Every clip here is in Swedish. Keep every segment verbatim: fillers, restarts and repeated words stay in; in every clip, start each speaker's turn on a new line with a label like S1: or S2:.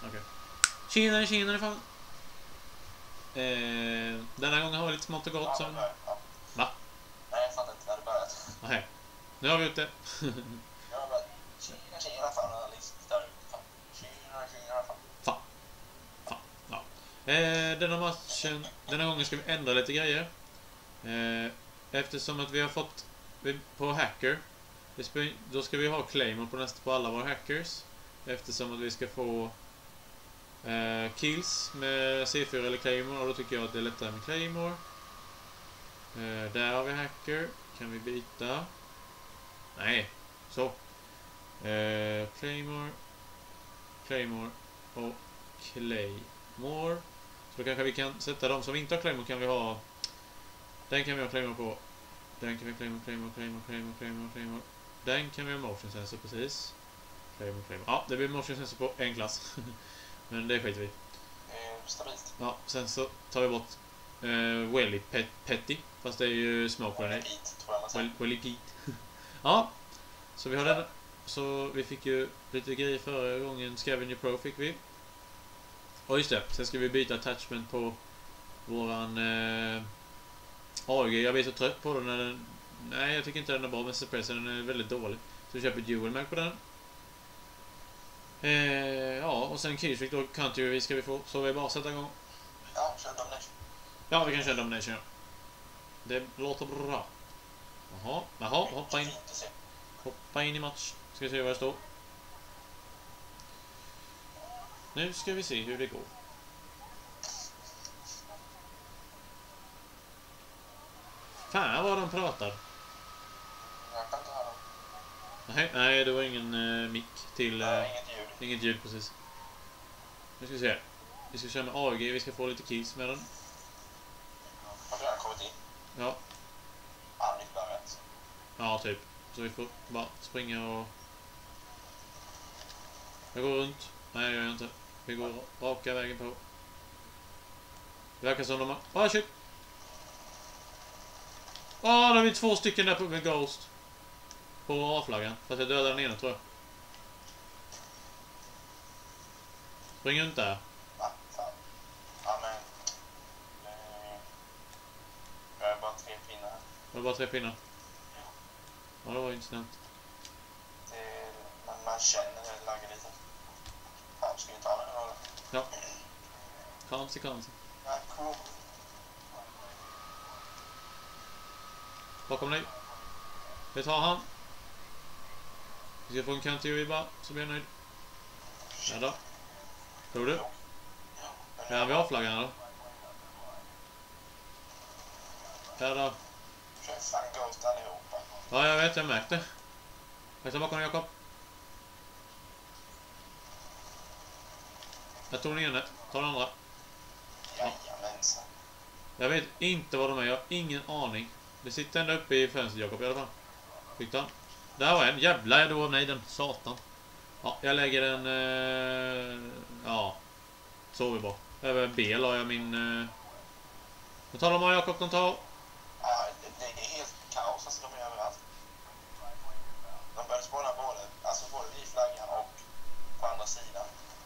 S1: Okay. Tjena, tjena, fan. Eh, denna gången har vi lite smått och gott som...
S2: Ja.
S1: Va?
S2: Nej, jag fattar inte när det börjat.
S1: Nej. Nu har vi gjort det.
S2: Jag har bara... Tjena, tjena, fan. Och liksom där ute. Fan. Tjena, tjena, fan.
S1: Fan. Fan. Ja. Eh, denna matchen... Denna gången ska vi ändra lite grejer. Eh, eftersom att vi har fått... På hacker... Då ska vi ha claimer på nästa på alla våra hackers. Eftersom att vi ska få... Eh, kills med C fyra eller claimer. Och då tycker jag att det är lättare med claimer. Eh, där har vi hacker. Kan vi byta? Nej. Så. Eh, claimer. Claimer. Och claymore. Så då kanske vi kan sätta dem som inte har claimer. Kan vi ha... Den kan vi ha claimer på. Den kan vi claimer, claimer, claimer, claimer, claimer, claimer. Den kan vi ha motion sensor precis. Claimer, claimer. Ja, det blir motion sensor på en klass. Men det skiter vi.
S2: Stabilt.
S1: Ja, sen så tar vi bort uh, Welly pet, Petty. Fast det är ju smoke grenade. Well, Welly Pete. Ja, så vi har den. Så vi fick ju lite grejer förra gången. Scavenger Pro fick vi. Och just det, sen ska vi byta attachment på våran uh, A G. Jag blir så trött på den när den... Nej, jag tycker inte den är bra, men suppressen den är väldigt dålig. Så vi köper dual mag på den. Eh, ja, och sen Killstreak då, Country ska vi få. Så vi bara sätta igång.
S2: Ja, kör domination.
S1: Ja, vi kan köra domination. Det låter bra. Jaha, jaha, hoppa in. Hoppa in i match. Ska vi se vad det står. Nu ska vi se hur det går. Fan vad de pratar.
S2: Jag kan inte höra.
S1: Nej, nej, det var ingen uh, mick till... Uh,
S2: Nej, inget ljud.
S1: Inget ljud, precis. Nu ska vi se. Vi ska köra med A G, vi ska få lite kills med den.
S2: Har du redan kommit in?
S1: Ja.
S2: Ja, nytt börjat.
S1: Ja, typ. Så vi får bara springa och... Jag går runt. Nej, det gör jag inte. Vi går raka vägen på. Det verkar som de har... Ah, shit! Ah, då har vi två stycken där på med Ghost. På A-flaggan. Fast jag dödade den ena, tror jag. Spring runt där.
S2: Va? Fan. Ja, men... Eh, jag har bara tre pinnar här.
S1: Var det bara tre pinnar? Ja, det var inte snällt.
S2: Det, man, man känner det laggar lite. Fan, ska vi ta den eller?
S1: Ja. Kanske, kanske.
S2: Ja, cool.
S1: Bakom dig. Vi tar han. Vi ska få en country bara, så blir jag nöjd. Ja då. Tror du? Ja, vi har flaggan då. Ja då.
S2: Kör fan Ghost allihopa.
S1: Ja, jag vet, jag märkte. Jag tar bakom Jakob. Jag tog den ene, ta den andra.
S2: Jajamensan.
S1: Jag vet inte vad de är, jag har ingen aning. Det sitter ända uppe i fönstret, Jakob, i alla fall. Fick den. Där var en, jävlar jag då av mig den, satan. Ja, jag lägger den, eh, ja, så vi bara. Över B la jag min, eh, de tar de av Jakob, de tar.
S2: Ja, det, det är helt kaos, alltså de är överallt. De började spåna både, alltså både vid flaggan och på andra sidan.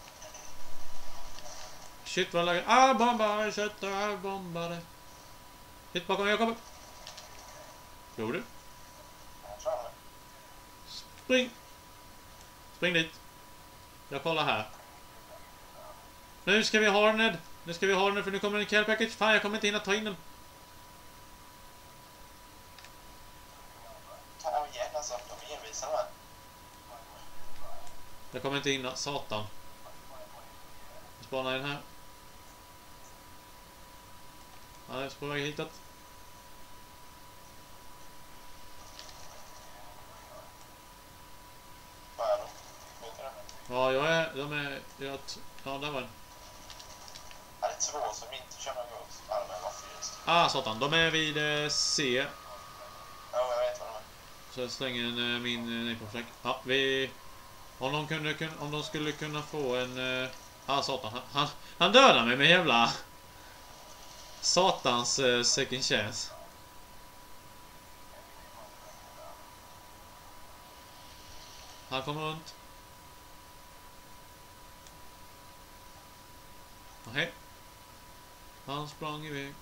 S1: Shit vad lägger, ah bombare, kött, ah bombare. Hit bakom Jakob. Tror du?
S2: Jag tror det.
S1: Spring! Spring dit. Jag kollar här. Nu ska vi ha den, Ned. Nu ska vi ha den för nu kommer en care package. Fan, jag kommer inte hinna ta in den.
S2: Ta igen alltså, de är envisa de här.
S1: Jag kommer inte hinna, satan. Jag spanar in här. Ja, jag är på väg hitåt.
S2: Vad är de? Vet du det?
S1: Ja, jag är, de är, jag, ja, där var den.
S2: Ja, det är två som inte kör någon Ghost. Ja, de är bara fyra stycken.
S1: Ah, satan, de är vid eh, C.
S2: Ja, jag vet vad de är.
S1: Så jag slänger en, eh, min eh, napalm. Ja, vi... Om de, kunde, kun, om de skulle kunna få en... Eh, ah, satan, han, han, han dödar mig med jävla... Satans eh, second chance. Han kommer runt. Nej. Han sprang iväg.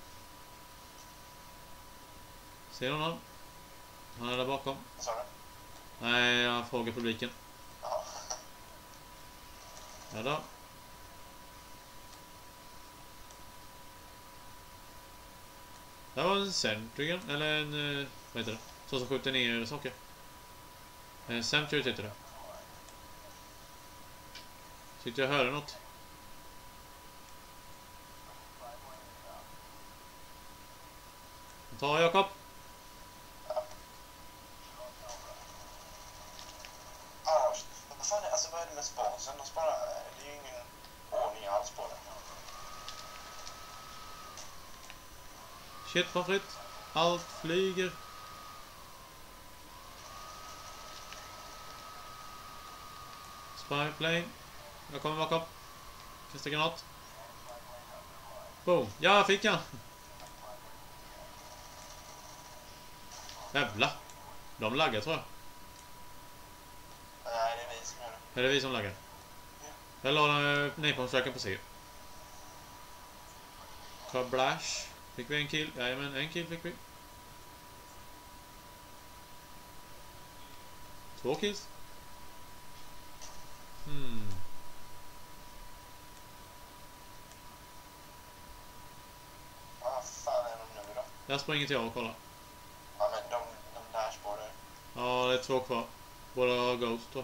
S1: Ser du honom? Han är där bakom.
S2: Vad sa du?
S1: Nej, jag frågar publiken.
S2: Ja.
S1: Ja då. Det var en Centurion, eller en, eh, vad heter det? Så som skjuter ner saker. En Centurion heter det. Tyckte jag hörde något. Ta Jakob.
S2: Ah, vad fan är, alltså vad är det med sponsen? De sparar, det är ju ingen ordning alls på det.
S1: Shit, vad fritt. Allt flyger. Spyplane. Jag kommer bakom. Kasta granat. Boom. Ja, jag fick han. Jävlar. De laggar tror jag.
S2: Nej, det är vi som gör det.
S1: Är det vi som laggar? Jag la napalmsröken på C. Kablash. Fick vi en kill? Jajamän, en kill fick vi. Två kills. Hmm.
S2: Vad fan är de nu då?
S1: Jag springer till jag och kollar.
S2: Ja, men de, de dashboardar.
S1: Ja, det är två kvar. Båda har Ghost då.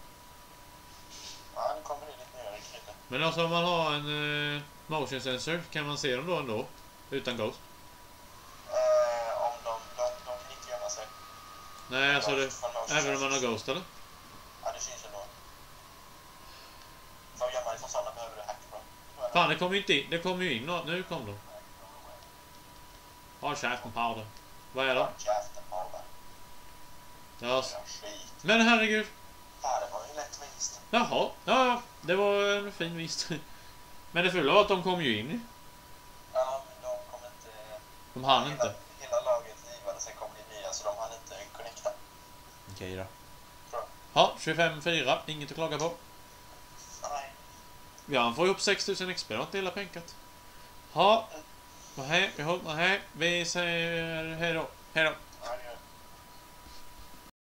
S2: Ja, nu kommer det lite nyare kille.
S1: Men alltså om man har en eh, motion sensor kan man se dem då ändå. Utan Ghost.
S2: Eh, om de, de, de kan inte gömma sig.
S1: Nej, alltså det,
S2: Från motion
S1: även om man har
S2: sensors.
S1: Ghost eller?
S2: Ja, det syns ändå. För att gömma dig från sådana behöver du hack bra.
S1: Fan, det kommer ju inte in. Det kommer ju in. nå- Nu kom de. Har käften powder. Vad är det?
S2: Käften på dig.
S1: Ja,
S2: Ja,
S1: s-
S2: skit.
S1: men herregud.
S2: Fan, det var ju lätt vinst.
S1: Jaha. Ja, det var en fin visst. Men det fula var att de kom ju in.
S2: Ja, men de kom inte...
S1: De hann
S2: hela,
S1: inte.
S2: Hela laget livade, sen kom det nya så de hann inte connecta.
S1: Okej då.
S2: Bra.
S1: Ja, tjugofem fyra. Inget att klaga på.
S2: Nej.
S1: Ja, han får ihop sex tusen X P då, hela penkat. Ja. Och hej, vi håller hej. Vi säger hej då. Hej då.